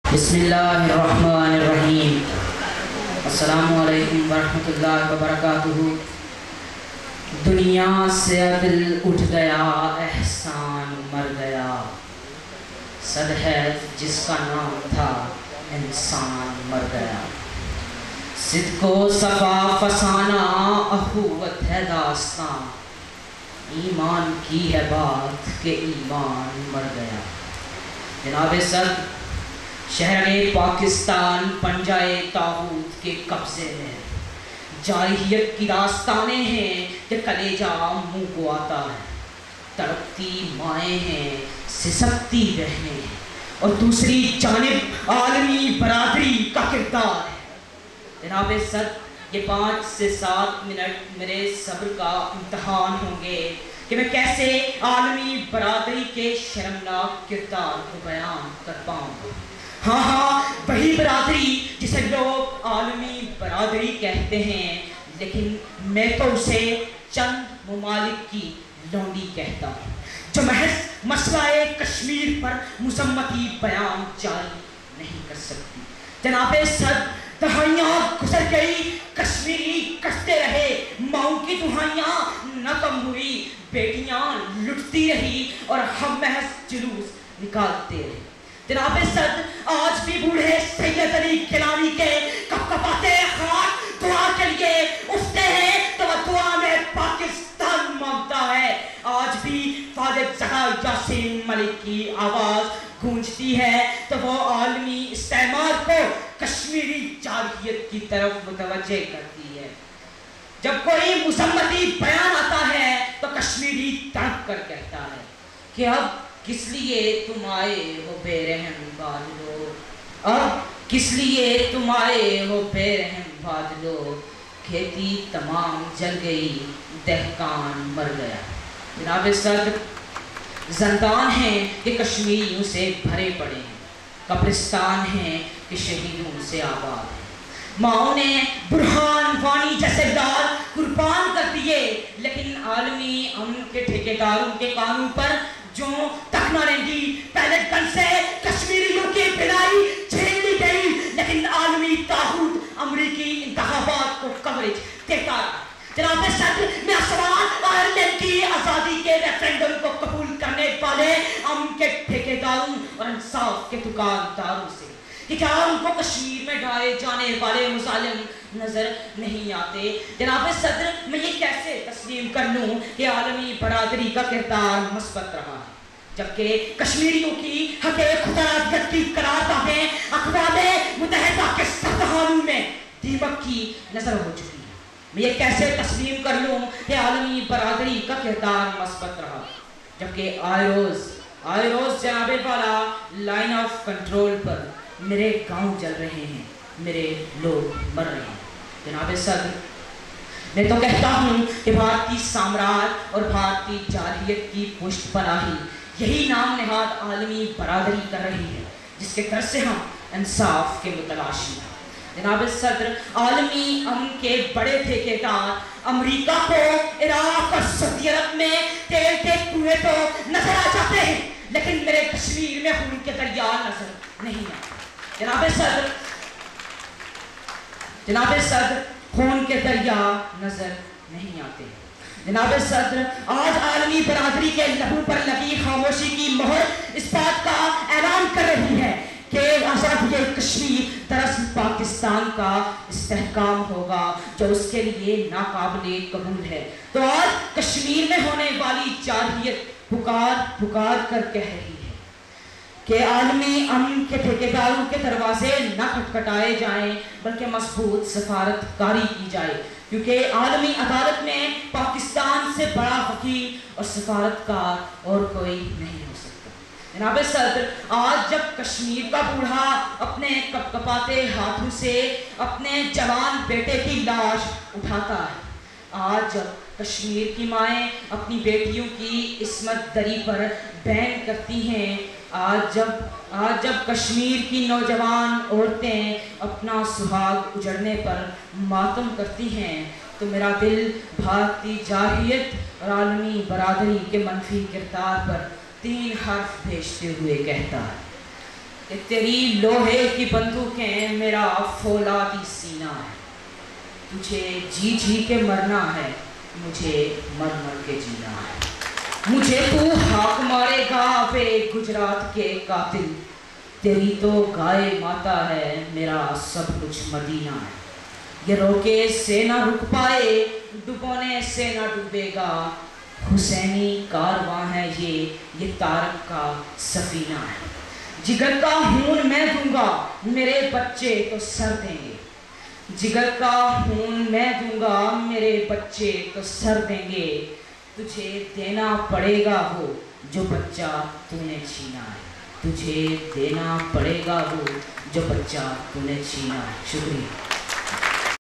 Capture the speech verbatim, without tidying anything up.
بسم اللہ الرحمن الرحیم. السلام علیکم ورحمۃ اللہ وبرکاتہ. دنیا سے عدل اٹھ گیا، احسان مر گیا، صد ہے جس کا نام تھا انسان مر گیا. صدق و صفا فسانہ اخوت ہے داستان، ایمان کی ہے بات کہ ایمان مر گیا. جناب صدر، شہر پاکستان پنجائے طاغوت کے قبضے میں، جارحیت کی داستانیں ہیں کہ کلیجہ منہ کو آتا ہے. تڑپتی مائیں ہیں، سسکتی بہنیں ہیں، اور دوسری جانب عالمی برادری کا کردار ہے. جناب صدر، یہ پانچ سے سات منٹ میرے صبر کا امتحان ہوں گے کہ میں کیسے عالمی برادری کے شرمناک کردار کو بیان کر پاؤں. ہاں ہاں وہی برادری جسے لوگ عالمی برادری کہتے ہیں، لیکن میں تو اسے چند ممالک کی لونڈی کہتا ہوں جو محض مسئلہ کشمیر پر مذمتی بیان جاری نہیں کر سکتی. جناب صدر، دہائیاں گزر گئی، کشمیری کٹتے رہے، ماؤں کی دہائیاں نہ کم ہوئی، بیٹیاں لٹتی رہی اور ہم محض جلوس نکالتے رہے. جناب صدر، آج بھی بوڑھے سید علی گیلانی کے کپ کپاتے ہاتھ دعا کے لیے اٹھتے ہیں تو دعا میں پاکستان مانگتا ہے. آج بھی فاضل زہرا یاسین ملک کی آواز گونجتی ہے تو وہ عالمی استعمار کو کشمیری جارحیت کی طرف متوجہ کرتی ہے. جب کوئی مذمتی بیان آتا ہے تو کشمیری تڑپ کر کہتا ہے کہ اب کس لیے تم آئے ہو بے رحم بادلو، اب کس لیے تم آئے ہو بے رحم بادلو، کھیتی تمام جل گئی، دہقان مر گیا. جناب صدر، زندان ہیں کہ کشمیریوں سے بھرے پڑے ہیں، قبرستان ہیں کہ شہیدوں سے آباد ہیں. ماؤں نے برہان وانی جیسے لال قربان کر دیے، لیکن عالمی امن کے ٹھیکیداروں کے قانون پر جو تک نہ رہی، پہلے گن سے کشمیریوں کی بنائی چھین لی گئی، لیکن عالمی طاغوت امریکی انتخابات کو کوریج دیتا رہا. جناب صدر، میرا سوال آئرلینڈ کی آزادی کے ریفرینڈم کو قبول کرنے والے امن کے ٹھیکیداروں اور انصاف کے دکانداروں سے کہ کیا ان کو کشمیر میں ڈالے جانے والے مظالم نظر نہیں آتے؟ جناب صدر، میں یہ کیسے تسلیم کر لوں کہ عالمی برادری کا کردار مثبت رہا ہے جبکہ کشمیریوں کی حق خودارادیت کی قراردادیں اقوام متحدہ کے سربراہوں میں دیمک کی نظر ہو چکی ہے؟ میں یہ کیسے تسلیم کر لوں کہ عالمی برادری کا کردار مثبت رہا جبکہ آئے روز آئے روز جناب والا لائن آف کنٹرول پر میرے گاؤں جل رہے ہیں، میرے لوگ مر رہے ہیں. جناب صدر، میں تو کہتا ہوں کہ بھارتی سامراج اور بھارتی جارحیت کی پشت پناہی یہی نام نہاد عالمی برادری کر رہی ہے جس کے طرز سے ہم انصاف کے متلاشی ہیں. جناب صدر، عالمی امن کے بڑے ٹھیکیدار امریکہ کو عراق اور سعودی عرب میں تیل کے کنویں تو نظر آ جاتے ہیں، لیکن میرے کشمیر میں خون کے دریا نظر نہیں آتے. جناب صدر جناب صدر خون کے دریا نظر نہیں آتے. جناب صدر، آج عالمی برادری کے لہو پر لگی خاموشی کی مہر اس بات کا اعلان کر رہی ہے کہ آزاد یہ کشمیر دراصل پاکستان کا استحکام ہوگا جو اس کے لیے ناقابل قبول ہے. تو آج کشمیر میں ہونے والی جارحیت پکار پکار کر کہہ رہی ہے کہ عالمی امن کے ٹھیکیداروں کے دروازے نہ کھٹکھٹائے جائیں بلکہ مضبوط سفارت کاری کی جائے، کیونکہ عالمی عدالت میں پاکستان سے بڑا وکیل اور سفارت کار اور کوئی نہیں ہو سکتا. جناب صدر، آج جب کشمیر کا بوڑھا اپنے کپ کپاتے ہاتھوں سے اپنے جوان بیٹے کی لاش اٹھاتا ہے، آج جب کشمیر کی مائیں اپنی بیٹیوں کی عصمت دری پر بین کرتی ہیں، آج جب آج جب کشمیر کی نوجوان عورتیں اپنا سہاگ اجڑنے پر ماتم کرتی ہیں، تو میرا دل بھارتی جارحیت اور عالمی برادری کے منفی کردار پر تین حرف بھیجتے ہوئے کہتا ہے کہ تیری لوہے کی بندوقیں میرا فولادی سینہ ہے. تجھے جی جی کے مرنا ہے, مجھے مر مر کے جینا ہے. مجھے تو ہاک مارے گا بے گجرات کے قاتل, تیری تو گائے ماتا ہے, میرا سب کچھ مدینہ ہے. یہ روکے سے نہ رک پائے, ڈبونے سے نہ ڈوبے گا, حسینی کارواں ہے یہ, یہ تارک کا سفینہ ہے. جگر کا خون میں دوں گا, میرے بچے تو سر دیں گے. جگر کا خون میں دوں گا, میرے بچے تو سر دیں گے. تجھے دینا پڑے گا وہ جو بچہ تو نے چھینا ہے, تجھے دینا پڑے گا وہ جو بچہ تو نے چھینا ہے. شکریہ.